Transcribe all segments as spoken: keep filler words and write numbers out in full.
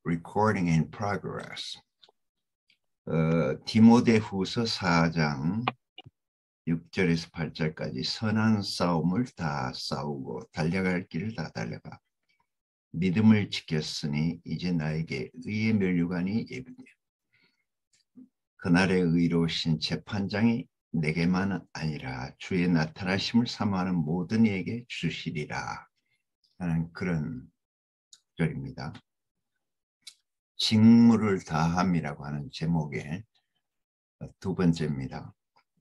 recording in progress. 어, 디모데후서 사 장 육 절에서 팔 절까지 선한 싸움을 다 싸우고 달려갈 길을 다 달려가 믿음을 지켰으니 이제 나에게 의의 면류관이 예비되어 그날의 의로우신 재판장이 내게만 아니라 주의 나타나심을 사모하는 모든 이에게 주시리라 하는 그런 절입니다. 직무를 다함이라고 하는 제목의 두 번째입니다.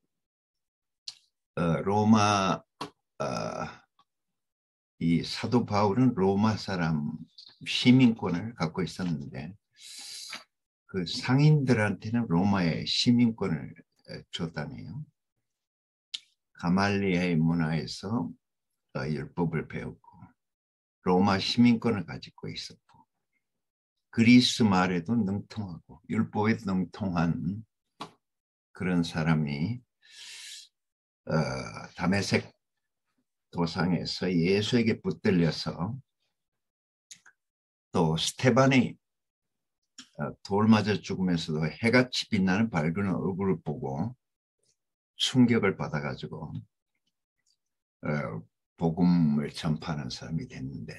어, 로마 어, 이 사도 바울은 로마 사람 시민권을 갖고 있었는데 그 상인들한테는 로마의 시민권을 줬다네요. 가말리아의 문화에서 어, 율법을 배우고 로마 시민권을 가지고 있었고 그리스 말에도 능통하고 율법에 능통한 그런 사람이 어, 다메섹 도상에서 예수에게 붙들려서 또 스테반이 어, 돌 맞아 죽으면서도 해같이 빛나는 밝은 얼굴을 보고 충격을 받아가지고 어, 복음을 전파하는 사람이 됐는데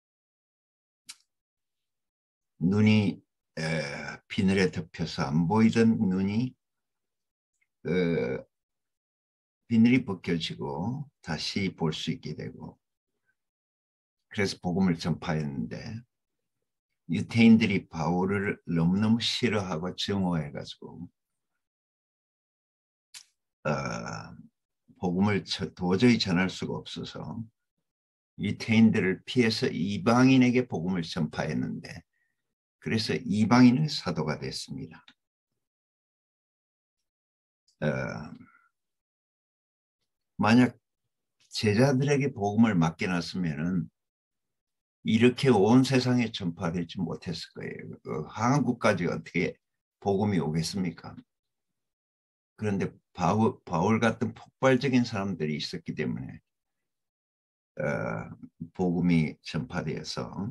눈이 에, 비늘에 덮여서 안 보이던 눈이 어, 비늘이 벗겨지고 다시 볼 수 있게 되고 그래서 복음을 전파했는데 유태인들이 바울을 너무너무 싫어하고 증오해가지고 어, 복음을 도저히 전할 수가 없어서 유태인들을 피해서 이방인에게 복음을 전파했는데 그래서 이방인의 사도가 됐습니다. 어, 만약 제자들에게 복음을 맡겨놨으면은 이렇게 온 세상에 전파되지 못했을 거예요. 어, 한국까지 어떻게 복음이 오겠습니까? 그런데 바울, 바울 같은 폭발적인 사람들이 있었기 때문에 어, 복음이 전파되어서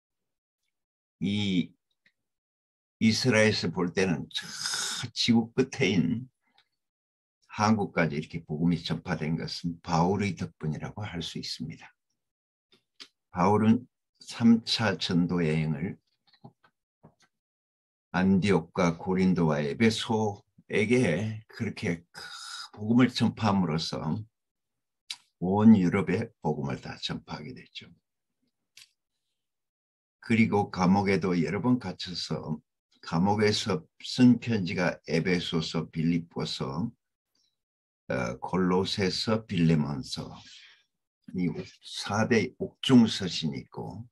이 이스라엘에서 볼 때는 저 지구 끝에인 한국까지 이렇게 복음이 전파된 것은 바울의 덕분이라고 할 수 있습니다. 바울은 삼 차 전도 여행을 안디옥과 고린도와 에베소에게 그렇게 복음을 전파함으로써 온 유럽에 복음을 다 전파하게 됐죠. 그리고 감옥에도 여러 번 갇혀서 감옥에서 쓴 편지가 에베소서, 빌립보서, 어, 골로새서, 빌레몬서 이 사 대 옥중서신이 있고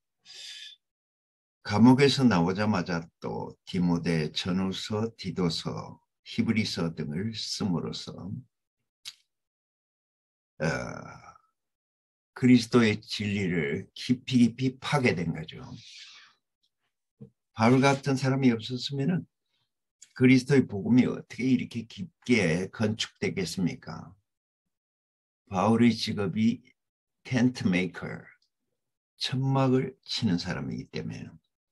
감옥에서 나오자마자 또 디모데, 전후서, 디도서, 히브리서 등을 씀으로써 어, 그리스도의 진리를 깊이 깊이 파괴된 거죠. 바울 같은 사람이 없었으면 그리스도의 복음이 어떻게 이렇게 깊게 건축되겠습니까? 바울의 직업이 텐트 메이커, 천막을 치는 사람이기 때문에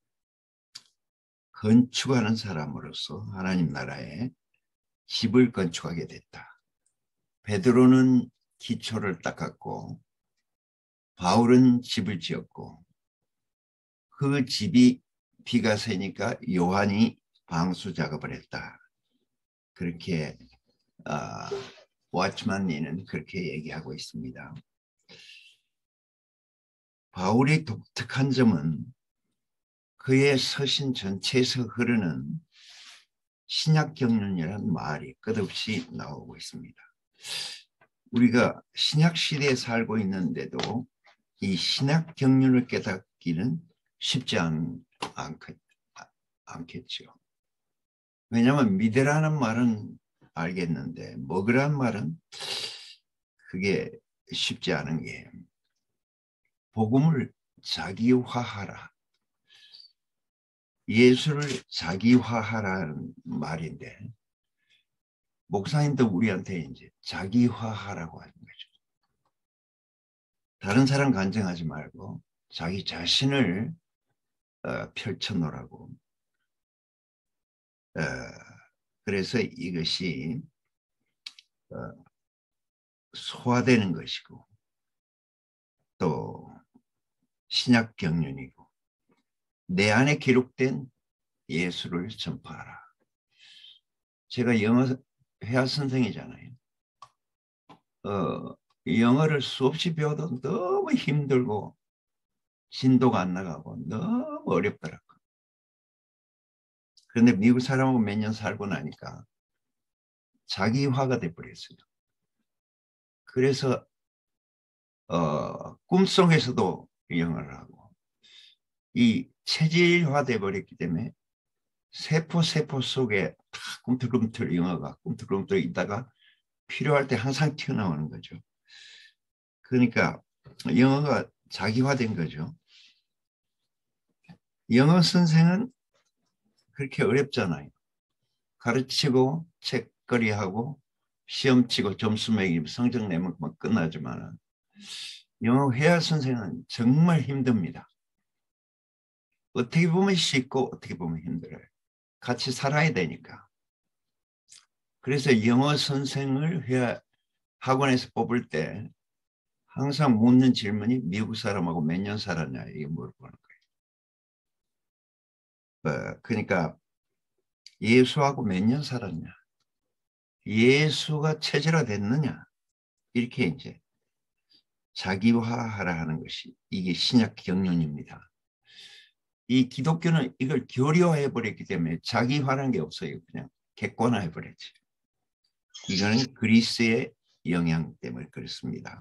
건축하는 사람으로서 하나님 나라에 집을 건축하게 됐다. 베드로는 기초를 닦았고 바울은 집을 지었고 그 집이 비가 새니까 요한이 방수 작업을 했다. 그렇게 어, 워치만니는 그렇게 얘기하고 있습니다. 바울의 독특한 점은 그의 서신 전체에서 흐르는 신약 경륜이라는 말이 끝없이 나오고 있습니다. 우리가 신약 시대에 살고 있는데도 이 신약 경륜을 깨닫기는 쉽지 않, 않겠, 않겠죠. 왜냐하면 믿으라는 말은 알겠는데 먹으라는 말은 그게 쉽지 않은 게 복음을 자기화하라. 예수를 자기화하라는 말인데 목사님도 우리한테 이제 자기화하라고 하는 거죠. 다른 사람 간증하지 말고 자기 자신을 어, 펼쳐놓으라고 어, 그래서 이것이 어, 소화되는 것이고 또 신약 경륜이고 내 안에 기록된 예수를 전파하라. 제가 영어 회화 선생이잖아요. 어, 영어를 수없이 배워도 너무 힘들고 진도가 안 나가고 너무 어렵더라고요. 그런데 미국 사람하고 몇 년 살고 나니까 자기화가 돼버렸어요. 그래서 어, 꿈속에서도 영어를 하고 이 체질화 돼버렸기 때문에 세포 세포 속에 다 꿈틀꿈틀 영어가 꿈틀꿈틀 있다가 필요할 때 항상 튀어나오는 거죠. 그러니까 영어가 자기화된 거죠. 영어 선생은 그렇게 어렵잖아요. 가르치고 책거리하고 시험 치고 점수 매기고 성적 내면 끝나지만 영어 회화 선생은 정말 힘듭니다. 어떻게 보면 쉽고 어떻게 보면 힘들어요. 같이 살아야 되니까. 그래서 영어 선생을 회화 학원에서 뽑을 때 항상 묻는 질문이 미국 사람하고 몇 년 살았냐 이게 물어보는 거예요. 어, 그러니까 예수하고 몇 년 살았냐, 예수가 체질화 됐느냐, 이렇게 이제 자기화하라 하는 것이 이게 신약 경륜입니다. 이 기독교는 이걸 교리화해 버렸기 때문에 자기화라는 게 없어요. 그냥 객관화해 버렸지. 이거는 그리스의 영향 때문에 그렇습니다.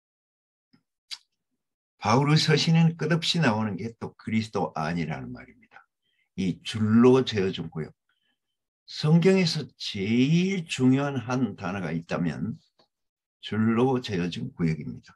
바울의 서신에는 끝없이 나오는 게 또 그리스도 안이라는 말입니다. 이 줄로 재어준 구역. 성경에서 제일 중요한 한 단어가 있다면 줄로 재어진 구역입니다.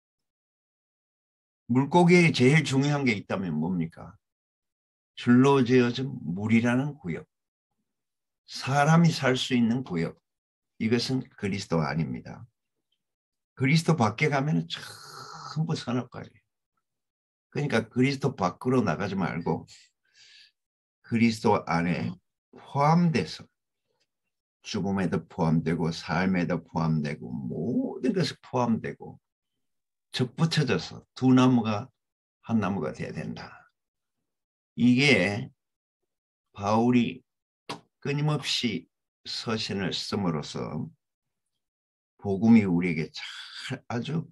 물고기에 제일 중요한 게 있다면 뭡니까? 줄로 재어진 물이라는 구역. 사람이 살 수 있는 구역. 이것은 그리스도 안입니다. 그리스도 밖에 가면 전부 선악과예요. 그러니까 그리스도 밖으로 나가지 말고 그리스도 안에 포함돼서 죽음에도 포함되고 삶에도 포함되고 모든 것이 포함되고 접붙여져서 두 나무가 한 나무가 돼야 된다. 이게 바울이 끊임없이 서신을 씀으로써 복음이 우리에게 잘 아주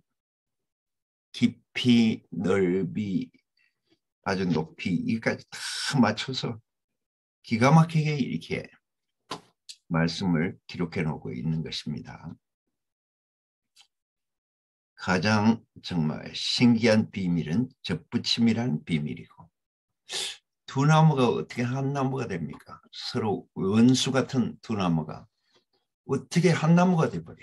깊이 넓이 아주 높이 이까지 다 맞춰서 기가 막히게 이렇게 말씀을 기록해 놓고 있는 것입니다. 가장 정말 신기한 비밀은 접붙임이란 비밀이고 두 나무가 어떻게 한 나무가 됩니까? 서로 원수 같은 두 나무가 어떻게 한 나무가 돼버려요.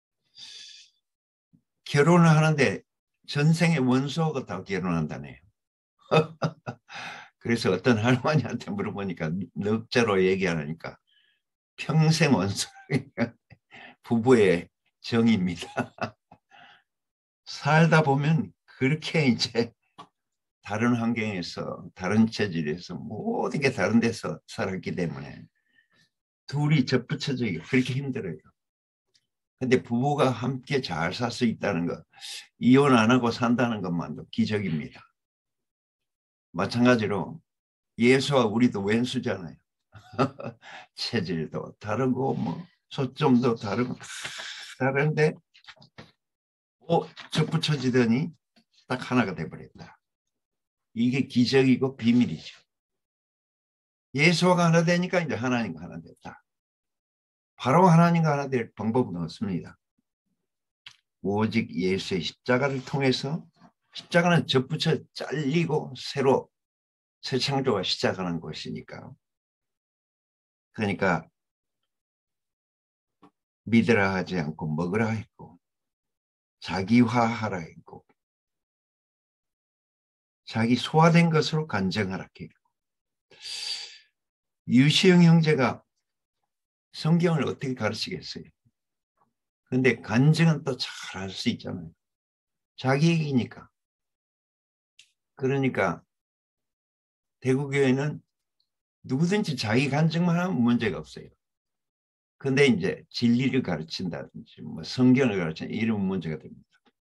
결혼을 하는데 전생의 원수하고 다 결혼한다네요. 그래서 어떤 할머니한테 물어보니까 넉자로 얘기하니까 평생 원수라니까 부부의 정입니다. 살다 보면 그렇게 이제 다른 환경에서 다른 체질에서 모든 게 다른 데서 살았기 때문에 둘이 접붙여지기가 그렇게 힘들어요. 근데 부부가 함께 잘 살 수 있다는 것, 이혼 안 하고 산다는 것만도 기적입니다. 마찬가지로 예수와 우리도 왼수잖아요. 체질도 다르고 뭐 초점도 다르고 다른데 어, 접붙여지더니 딱 하나가 돼버렸다. 이게 기적이고 비밀이죠. 예수가 하나 되니까 이제 하나님과 하나 됐다. 바로 하나님과 하나 될 방법은 없습니다. 오직 예수의 십자가를 통해서 십자가는 접붙여 잘리고 새로 새 창조가 시작하는 것이니까. 그러니까 믿으라 하지 않고 먹으라 했고 자기화하라 했고 자기 소화된 것으로 간증하라 했고 유시영 형제가 성경을 어떻게 가르치겠어요? 근데 간증은 또 잘 할 수 있잖아요. 자기 얘기니까. 그러니까 대구교회는 누구든지 자기 간증만 하면 문제가 없어요. 근데 이제 진리를 가르친다든지 뭐 성경을 가르친다 이런 문제가 됩니다.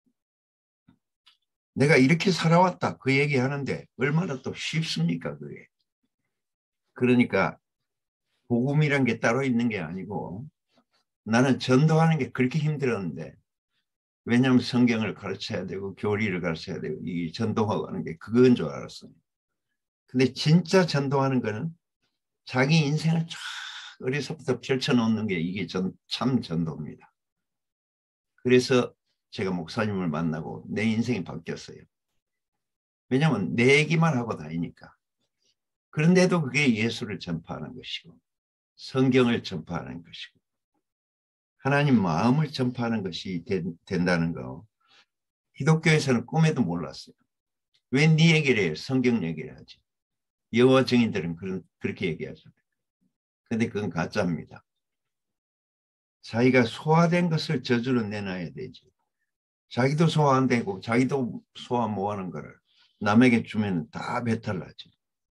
내가 이렇게 살아왔다 그 얘기하는데 얼마나 또 쉽습니까 그게. 그러니까 복음이란 게 따로 있는 게 아니고 나는 전도하는 게 그렇게 힘들었는데 왜냐하면 성경을 가르쳐야 되고 교리를 가르쳐야 되고 이 전도하고 하는 게 그건 줄 알았어요. 근데 진짜 전도하는 거는 자기 인생을 쫙 어려서부터 펼쳐놓는 게 이게 전, 참 전도입니다. 그래서 제가 목사님을 만나고 내 인생이 바뀌었어요. 왜냐하면 내 얘기만 하고 다니니까. 그런데도 그게 예수를 전파하는 것이고 성경을 전파하는 것이고 하나님 마음을 전파하는 것이 된, 된다는 거 기독교에서는 꿈에도 몰랐어요. 왜 네 얘기를 해요? 성경 얘기를 하지. 여호와 증인들은 그런, 그렇게 얘기하죠. 근데 그건 가짜입니다. 자기가 소화된 것을 저주로 내놔야 되지. 자기도 소화 안 되고 자기도 소화 못하는 거를 남에게 주면 다 배탈나지.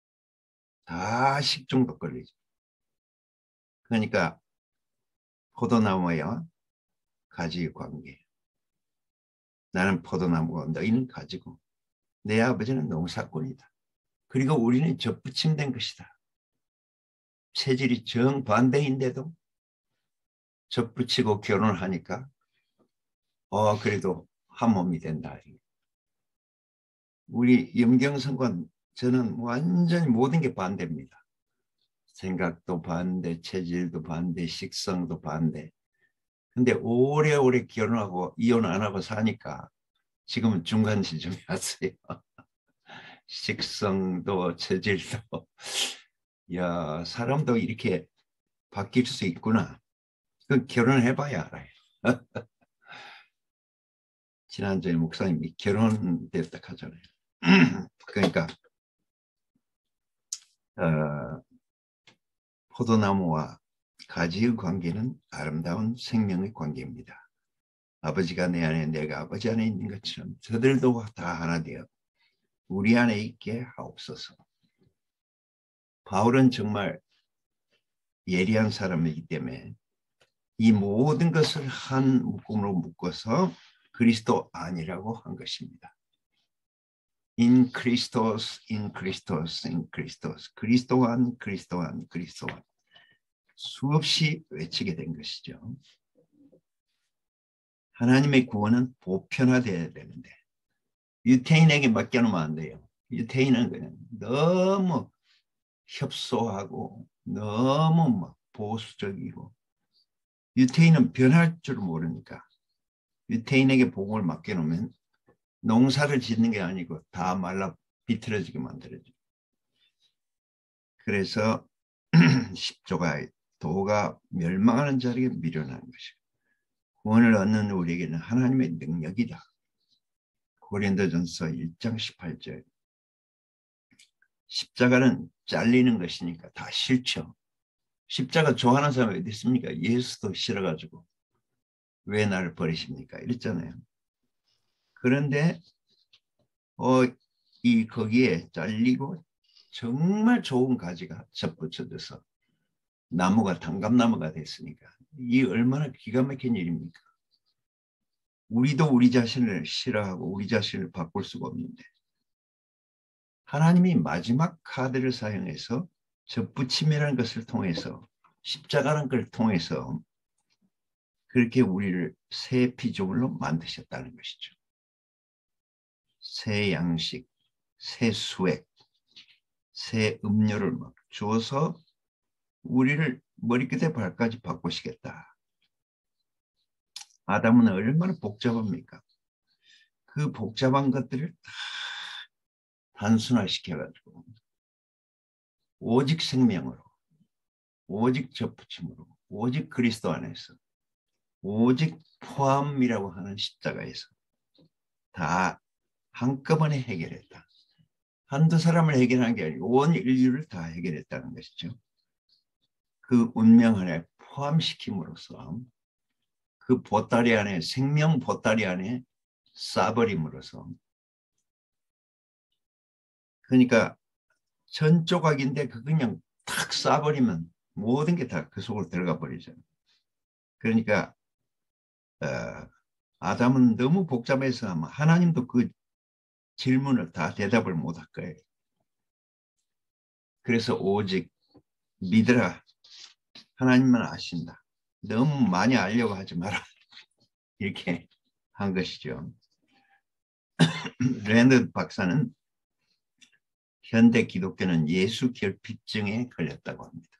다 식중독 걸리지. 그러니까 포도나무와 가지의 관계. 나는 포도나무고 너희는 가지고 내 아버지는 농사꾼이다. 그리고 우리는 접붙임된 것이다. 체질이 정반대인데도 접붙이고 결혼을 하니까 어 그래도 한 몸이 된다. 우리 염경선과 저는 완전히 모든 게 반대입니다. 생각도 반대, 체질도 반대, 식성도 반대. 근데 오래오래 결혼하고 이혼 안 하고 사니까 지금은 중간 지점에 왔어요. 식성도 체질도 야 사람도 이렇게 바뀔 수 있구나. 그 결혼해봐야 알아요. 지난주에 목사님이 결혼됐다 하잖아요. 그러니까 어, 포도나무와 가지의 관계는 아름다운 생명의 관계입니다. 아버지가 내 안에 내가 아버지 안에 있는 것처럼 저들도 다 하나 되어 우리 안에 있게 하옵소서. 바울은 정말 예리한 사람이기 때문에 이 모든 것을 한 묶음으로 묶어서 그리스도 안이라고 한 것입니다. In Christos, in Christos, in Christos. 그리스도 안, 그리스도 안, 그리스도 안. 수없이 외치게 된 것이죠. 하나님의 구원은 보편화되어야 되는데 유태인에게 맡겨놓으면 안 돼요. 유태인은 그냥 너무 협소하고 너무 막 보수적이고 유태인은 변할 줄 모르니까 유태인에게 복음을 맡겨놓으면 농사를 짓는 게 아니고 다 말라 비틀어지게 만들어져. 그래서 십조가 도가 멸망하는 자리에 미련한 것이고 구원을 얻는 우리에게는 하나님의 능력이다. 고린도전서 일 장 십팔 절 십자가는 잘리는 것이니까 다 싫죠. 십자가 좋아하는 사람이 어디 있습니까? 예수도 싫어가지고 왜 나를 버리십니까? 이랬잖아요. 그런데 어, 이 거기에 잘리고 정말 좋은 가지가 접붙여져서 나무가 단감나무가 됐으니까 이 얼마나 기가 막힌 일입니까? 우리도 우리 자신을 싫어하고 우리 자신을 바꿀 수가 없는데 하나님이 마지막 카드를 사용해서 접붙임이라는 것을 통해서 십자가라는 걸 통해서 그렇게 우리를 새 피조물로 만드셨다는 것이죠. 새 양식, 새 수액, 새 음료를 막 주어서 우리를 머리끝에 발까지 바꾸시겠다. 아담은 얼마나 복잡합니까? 그 복잡한 것들을 다 단순화시켜가지고 오직 생명으로, 오직 접붙임으로, 오직 그리스도 안에서, 오직 포함이라고 하는 십자가에서 다 한꺼번에 해결했다. 한두 사람을 해결한 게 아니고 온 인류를 다 해결했다는 것이죠. 그 운명 안에 포함시킴으로써 그 보따리 안에 생명 보따리 안에 싸버림으로써 그러니까 천 조각인데 그 그냥 탁 쏴버리면 모든 게 다 그 속으로 들어가 버리잖아요. 그러니까 어, 아담은 너무 복잡해서 아마 하나님도 그 질문을 다 대답을 못할 거예요. 그래서 오직 믿으라. 하나님만 아신다. 너무 많이 알려고 하지 마라. 이렇게 한 것이죠. 랜드 박사는 현대 기독교는 예수 결핍증에 걸렸다고 합니다.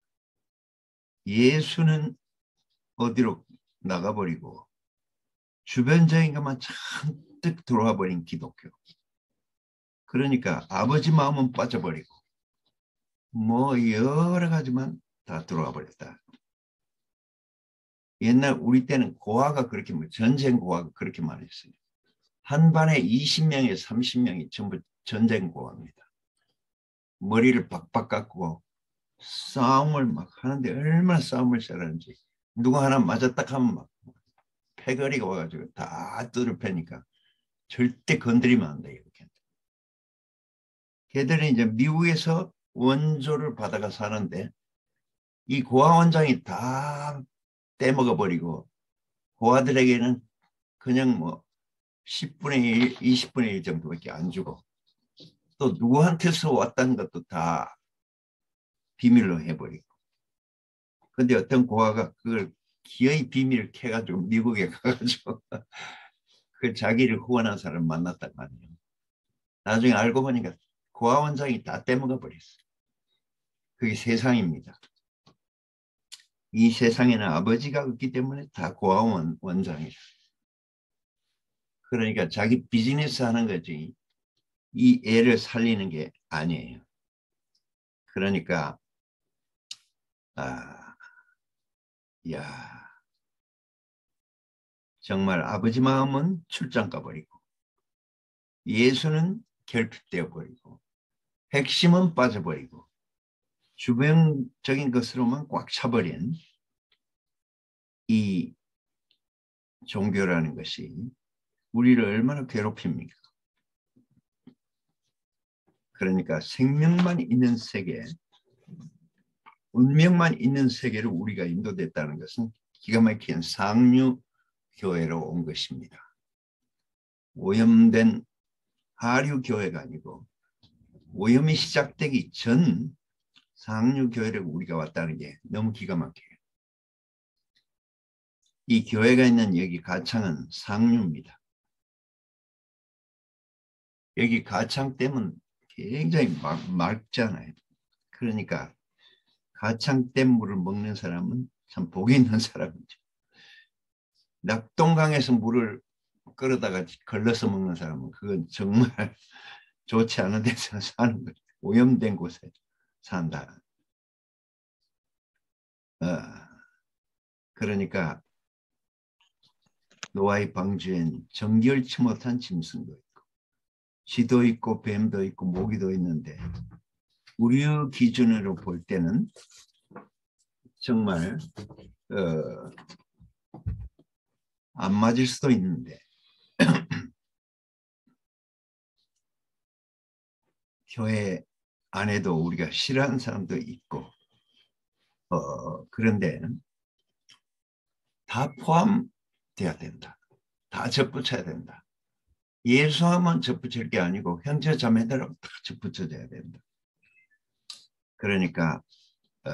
예수는 어디로 나가버리고 주변적인 것만 잔뜩 들어와 버린 기독교. 그러니까 아버지 마음은 빠져버리고 뭐 여러 가지만 다 들어와 버렸다. 옛날 우리 때는 고아가 그렇게 전쟁 고아가 그렇게 많았어요. 한 반에 이십 명에서 삼십 명이 전부 전쟁 고아입니다. 머리를 박박 깎고 싸움을 막 하는데 얼마나 싸움을 잘하는지. 누가 하나 맞아 딱 하면 막 패거리가 와가지고 다 뜯을 패니까 절대 건드리면 안 돼요. 걔들은 이제 미국에서 원조를 받아가 사는데 이 고아 원장이 다 떼먹어 버리고 고아들에게는 그냥 뭐 십분의 일, 이십분의 일 정도밖에 안 주고 또 누구한테서 왔다는 것도 다 비밀로 해버리고. 근데 어떤 고아가 그걸 기어이 비밀을 캐가지고 미국에 가가지고 그 자기를 후원한 사람을 만났단 말이에요. 나중에 알고 보니까 고아 원장이 다 떼먹어 버렸어요. 그게 세상입니다. 이 세상에는 아버지가 없기 때문에 다 고아 원, 원장이다. 그러니까 자기 비즈니스 하는 거지 이 애를 살리는 게 아니에요. 그러니까 아, 야 정말 아버지 마음은 출장 가버리고 예수는 결핍되어 버리고 핵심은 빠져버리고 주변적인 것으로만 꽉 차버린 이 종교라는 것이 우리를 얼마나 괴롭힙니까? 그러니까 생명만 있는 세계, 운명만 있는 세계로 우리가 인도됐다는 것은 기가 막힌 상류교회로 온 것입니다. 오염된 하류교회가 아니고 오염이 시작되기 전 상류교회로 우리가 왔다는 게 너무 기가 막혀요. 이 교회가 있는 여기 가창은 상류입니다. 여기 가창댐은 굉장히 막, 맑잖아요. 그러니까 가창댐 물을 먹는 사람은 참 복이 있는 사람이죠. 낙동강에서 물을 끌어다가 걸러서 먹는 사람은 그건 정말 좋지 않은 데서 사는 거죠. 오염된 곳에 산다. 어, 그러니까 노아의 방주엔 정결치 못한 짐승도 있고 쥐도 있고 뱀도 있고 모기도 있는데 우리의 기준으로 볼 때는 정말 어, 안 맞을 수도 있는데 교회 안에도 우리가 싫어하는 사람도 있고 어, 그런데 다 포함돼야 된다. 다 접붙여야 된다. 예수하면 접붙일 게 아니고 형제 자매들하고 다 접붙여져야 된다. 그러니까 어,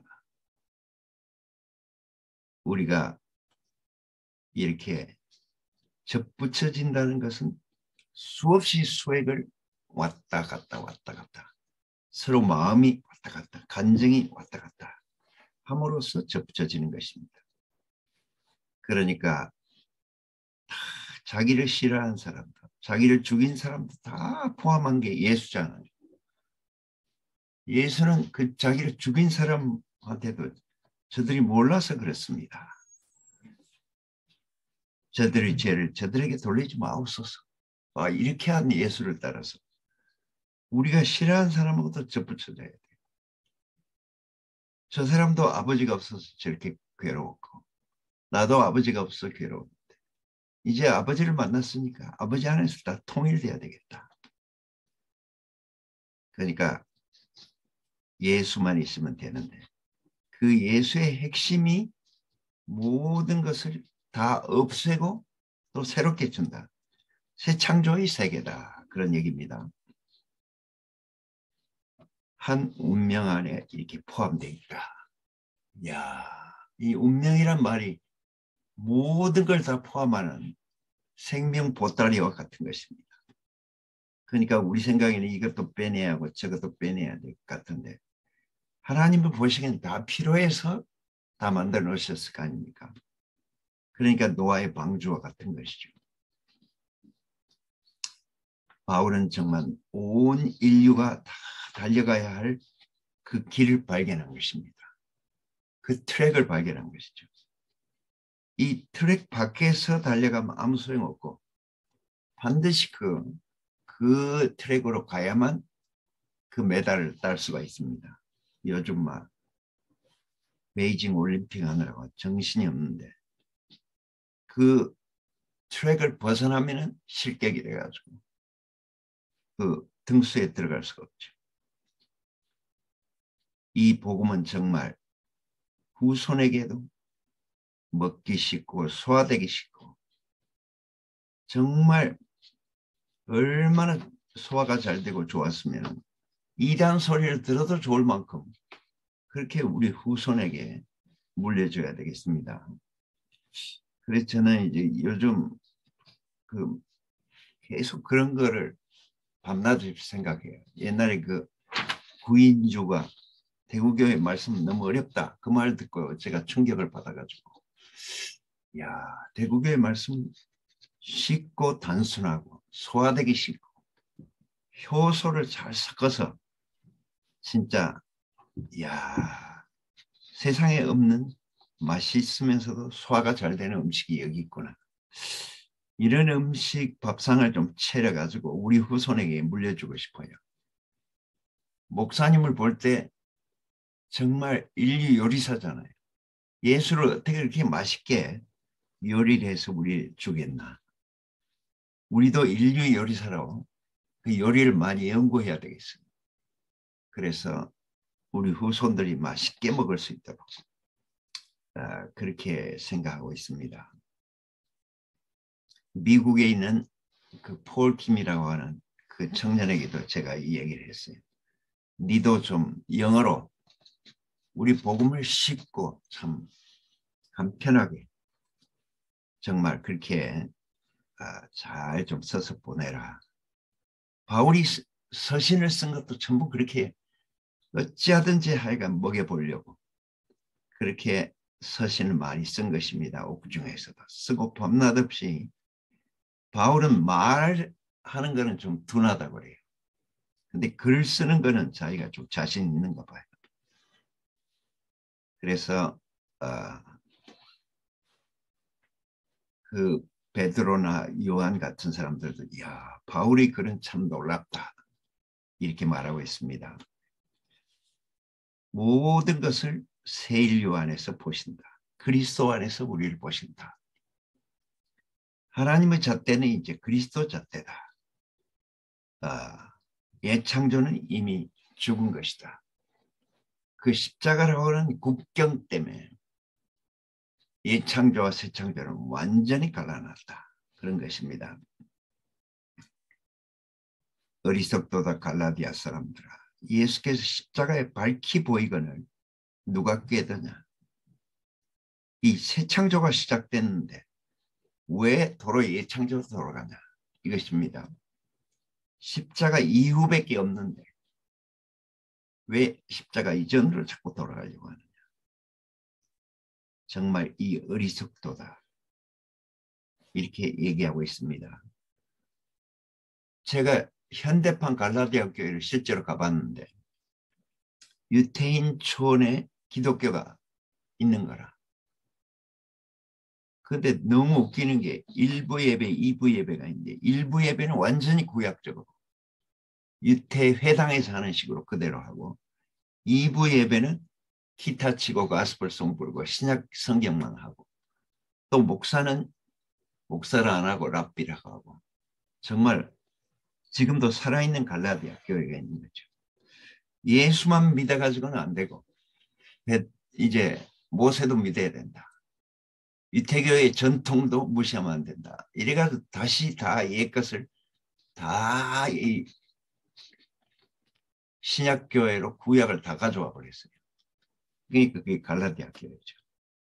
우리가 이렇게 접붙여진다는 것은 수없이 수액을 왔다 갔다 왔다 갔다 서로 마음이 왔다 갔다 감정이 왔다 갔다 함으로써 접붙여지는 것입니다. 그러니까 다 자기를 싫어하는 사람도 자기를 죽인 사람도 다 포함한 게 예수잖아요. 예수는 그 자기를 죽인 사람한테도 저들이 몰라서 그렇습니다. 저들의 죄를 저들에게 돌리지 마옵소서. 아, 이렇게 한 예수를 따라서 우리가 싫어하는 사람하고도 접붙여져야 돼요. 저 사람도 아버지가 없어서 저렇게 괴로웠고 나도 아버지가 없어 괴로운데 이제 아버지를 만났으니까 아버지 안에서 다 통일돼야 되겠다. 그러니까 예수만 있으면 되는데 그 예수의 핵심이 모든 것을 다 없애고 또 새롭게 준다. 새 창조의 세계다. 그런 얘기입니다. 한 운명 안에 이렇게 포함되어 있다. 이야, 이 운명이란 말이 모든 걸 다 포함하는 생명 보따리와 같은 것입니다. 그러니까 우리 생각에는 이것도 빼내야 하고 저것도 빼내야 될 것 같은데 하나님을 보시기엔 다 필요해서 다 만들어 놓으셨을 거 아닙니까? 그러니까 노아의 방주와 같은 것이죠. 바울은 정말 온 인류가 다 달려가야 할 그 길을 발견한 것입니다. 그 트랙을 발견한 것이죠. 이 트랙 밖에서 달려가면 아무 소용없고 반드시 그, 그 트랙으로 가야만 그 메달을 딸 수가 있습니다. 요즘 막 베이징 올림픽 하느라고 정신이 없는데 그 트랙을 벗어나면은 실격이 돼가지고 그 등수에 들어갈 수가 없죠. 이 복음은 정말 후손에게도 먹기 쉽고 소화되기 쉽고 정말 얼마나 소화가 잘 되고 좋았으면 이단 소리를 들어도 좋을 만큼 그렇게 우리 후손에게 물려줘야 되겠습니다. 그래서 저는 이제 요즘 그 계속 그런 거를 밤낮을 생각해요. 옛날에 그 구인주가 대구교회 말씀 너무 어렵다. 그 말 듣고 제가 충격을 받아가지고 야, 대구교회 말씀 쉽고 단순하고 소화되기 쉽고 효소를 잘 섞어서 진짜 야, 세상에 없는 맛있으면서도 소화가 잘 되는 음식이 여기 있구나. 이런 음식 밥상을 좀 차려가지고 우리 후손에게 물려주고 싶어요. 목사님을 볼 때 정말 인류 요리사잖아요. 예수를 어떻게 그렇게 맛있게 요리를 해서 우리 주겠나. 우리도 인류 요리사로 그 요리를 많이 연구해야 되겠습니다. 그래서 우리 후손들이 맛있게 먹을 수 있도록 아, 그렇게 생각하고 있습니다. 미국에 있는 그 폴 킴이라고 하는 그 청년에게도 제가 이 얘기를 했어요. 니도 좀 영어로 우리 복음을 쉽고 참 간편하게 정말 그렇게 아, 잘 좀 써서 보내라. 바울이 서신을 쓴 것도 전부 그렇게 어찌하든지 하여간 먹여보려고 그렇게 서신을 많이 쓴 것입니다. 옥중에서도 쓰고 밤낮 없이 바울은 말하는 거는 좀 둔하다고 그래요. 근데 글 쓰는 거는 자기가 좀 자신 있는가 봐요. 그래서 어, 그 베드로나 요한 같은 사람들도 야 바울의 글은 참 놀랍다 이렇게 말하고 있습니다. 모든 것을 새 인류 안에서 보신다. 그리스도 안에서 우리를 보신다. 하나님의 잣대는 이제 그리스도 잣대다. 아, 옛 창조는 이미 죽은 것이다. 그 십자가라고 하는 국경 때문에 옛 창조와 새 창조는 완전히 갈라놨다. 그런 것입니다. 어리석도다 갈라디아 사람들아. 예수께서 십자가에 밝히 보이거늘 누가 꾀드냐. 이 새 창조가 시작됐는데 왜 도로 옛 창조로 돌아가냐. 이것입니다. 십자가 이후밖에 없는데 왜 십자가 이전으로 자꾸 돌아가려고 하느냐. 정말 이 어리석도다. 이렇게 얘기하고 있습니다. 제가 현대판 갈라디아 교회를 실제로 가봤는데 유태인 초원에 기독교가 있는 거라. 근데 너무 웃기는 게 일부 예배, 이부 예배가 있는데 일부 예배는 완전히 구약적으로 유태 회당에서 하는 식으로 그대로 하고 이부 예배는 기타 치고 가스펠송 불고 신약 성경만 하고 또 목사는 목사를 안 하고 랍비라고 하고 정말 지금도 살아있는 갈라디아 교회가 있는 거죠. 예수만 믿어가지고는 안 되고 이제 모세도 믿어야 된다. 유태교의 전통도 무시하면 안 된다. 이래가지고 다시 다 옛것을 다 이 신약교회로 구약을 다 가져와 버렸어요. 그러니까 그게 갈라디아 교회죠.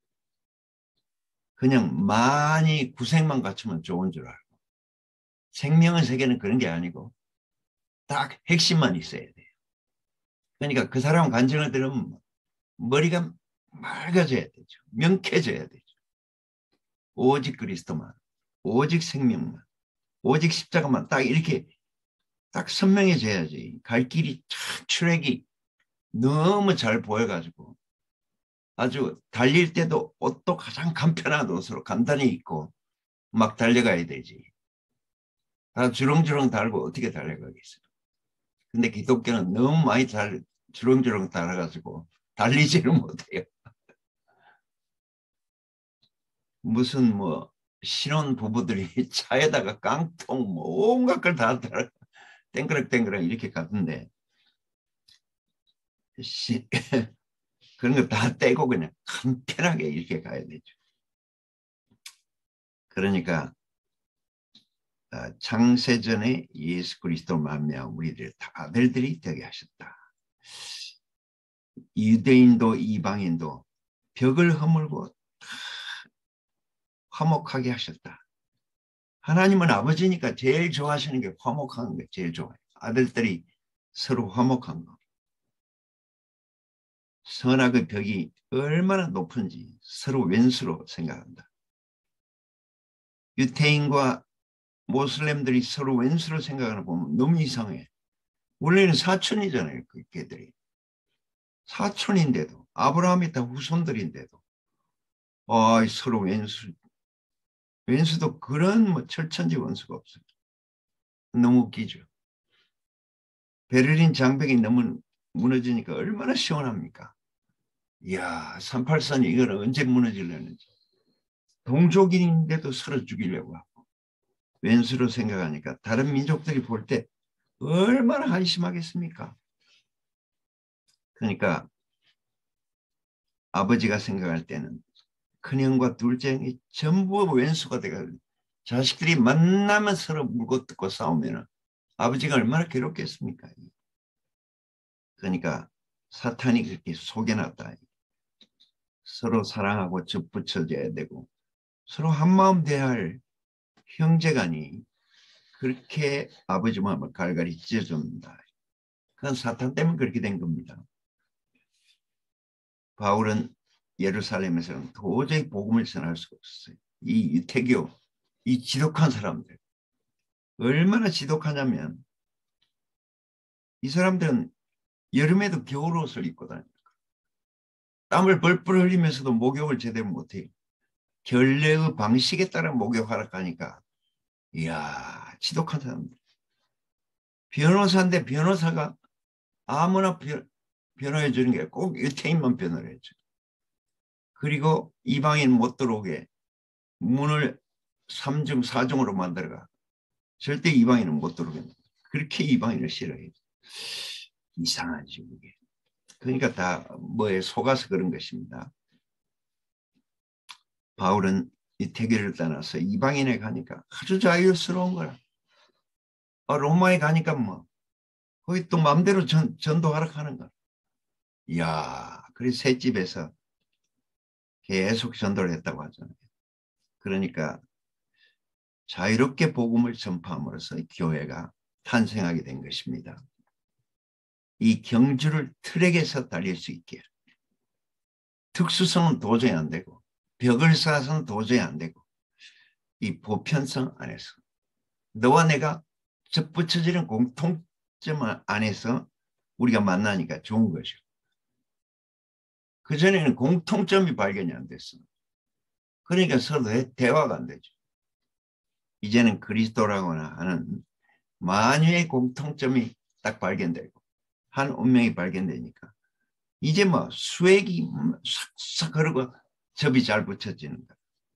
그냥 많이 구색만 갖추면 좋은 줄 알고 생명의 세계는 그런 게 아니고 딱 핵심만 있어야 돼요. 그러니까 그 사람 간증을 들으면 머리가 맑아져야 되죠. 명쾌해져야 되죠. 오직 그리스도만, 오직 생명만, 오직 십자가만 딱 이렇게 딱 선명해져야지. 갈 길이 참 출애기 너무 잘 보여가지고 아주 달릴 때도 옷도 가장 간편한 옷으로 간단히 입고 막 달려가야 되지. 다 주렁주렁 달고 어떻게 달려가겠어요. 근데 기독교는 너무 많이 달, 주렁주렁 달아가지고 달리지를 못해요. 무슨 뭐 신혼 부부들이 차에다가 깡통 뭐 온갖 걸 다 달아 땡그럭땡그럭 이렇게 가던데 시, 그런 거 다 떼고 그냥 간편하게 이렇게 가야 되죠. 그러니까 창세전에 예수 그리스도 만미한 우리들 아들들이 되게 하셨다. 유대인도 이방인도 벽을 허물고 화목하게 하셨다. 하나님은 아버지니까 제일 좋아하시는 게 화목한 게 제일 좋아요. 아들들이 서로 화목한 거. 선악의 벽이 얼마나 높은지 서로 왼수로 생각한다. 유태인과 모슬렘들이 서로 왼수로 생각하는 거 보면 너무 이상해. 원래는 사촌이잖아요. 그 걔들이. 사촌인데도 아브라함이 다 후손들인데도 아, 서로 왼수. 왼수도 그런 뭐 철천지 원수가 없어요. 너무 웃기죠. 베를린 장벽이 너무 무너지니까 얼마나 시원합니까? 이야, 삼팔선이 이걸 언제 무너지려는지. 동족인데도 서로 죽이려고 하고 왼수로 생각하니까 다른 민족들이 볼 때 얼마나 한심하겠습니까? 그러니까 아버지가 생각할 때는 큰형과 둘째 형이 전부 왼수가 돼가지고 자식들이 만나면 서로 물고 뜯고 싸우면 아버지가 얼마나 괴롭겠습니까? 그러니까 사탄이 그렇게 속여놨다. 서로 사랑하고 접붙여져야 되고 서로 한마음 대할 형제간이 그렇게 아버지 마음을 갈갈이 찢어줍니다. 그건 사탄 때문에 그렇게 된 겁니다. 바울은 예루살렘에서는 도저히 복음을 전할 수가 없었어요. 이 유태교, 이 지독한 사람들. 얼마나 지독하냐면 이 사람들은 여름에도 겨울옷을 입고 다닙니다. 땀을 벌벌 흘리면서도 목욕을 제대로 못해요. 결례의 방식에 따라 목욕하라 하니까 이야 지독한 사람들. 변호사인데 변호사가 아무나 변, 변호해 주는 게 꼭 유태인만 변호를 해줘. 그리고 이방인 못 들어오게 문을 삼중 사중으로 만들어가. 절대 이방인은 못 들어오게. 그렇게 이방인을 싫어해요. 이상하지 그게. 그러니까 다 뭐에 속아서 그런 것입니다. 바울은 유태교를 떠나서 이방인에 가니까 아주 자유스러운 거라. 아, 로마에 가니까 뭐 거기 또 마음대로 전, 전도하라 하는 거야. 이야, 그래서 새 집에서 계속 전도를 했다고 하잖아요. 그러니까 자유롭게 복음을 전파함으로써 교회가 탄생하게 된 것입니다. 이 경주를 트랙에서 달릴 수 있게. 특수성은 도저히 안 되고 벽을 쌓아서는 도저히 안 되고 이 보편성 안에서 너와 내가 접붙여지는 공통점 안에서 우리가 만나니까 좋은 거죠. 그전에는 공통점이 발견이 안 됐어. 그러니까 서로 대화가 안 되죠. 이제는 그리스도라고나 하는 만유의 공통점이 딱 발견되고 한 운명이 발견되니까 이제 뭐 수액이 싹싹 흐르고 접이 잘 붙여지는 거예요.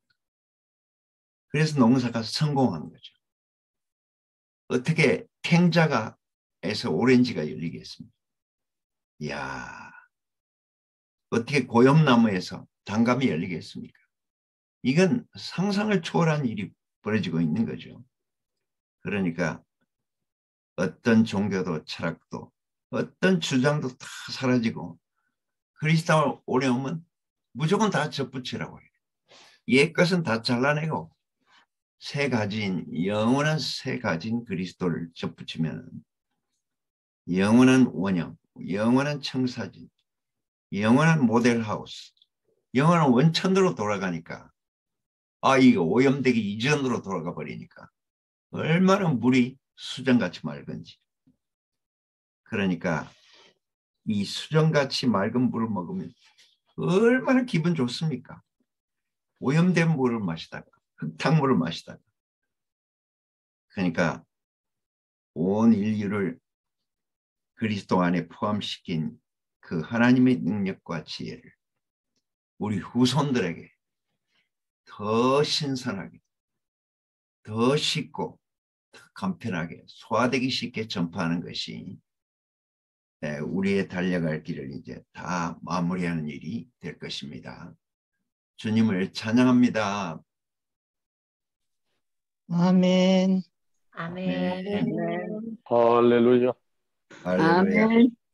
그래서 농사가 성공한 거죠. 어떻게 탱자가에서 오렌지가 열리겠습니까? 이야, 어떻게 고염나무에서 단감이 열리겠습니까? 이건 상상을 초월한 일이 벌어지고 있는 거죠. 그러니까 어떤 종교도 철학도 어떤 주장도 다 사라지고 그리스도가 오려면 무조건 다 접붙이라고 해요. 옛 것은 다 잘라내고 새 가진 영원한 새 가진 그리스도를 접붙이면 영원한 원형, 영원한 청사진, 영원한 모델하우스, 영원한 원천으로 돌아가니까 아 이거 오염되기 이전으로 돌아가 버리니까 얼마나 물이 수정같이 맑은지. 그러니까 이 수정같이 맑은 물을 먹으면 얼마나 기분 좋습니까? 오염된 물을 마시다가 흙탕물을 마시다가. 그러니까 온 인류를 그리스도 안에 포함시킨 그 하나님의 능력과 지혜를 우리 후손들에게 더 신선하게, 더 쉽고 더 간편하게 소화되기 쉽게 전파하는 것이 우리의 달려갈 길을 이제 다 마무리하는 일이 될 것입니다. 주님을 찬양합니다. 아멘. 아멘. 할렐루야. 할렐루야. 아멘.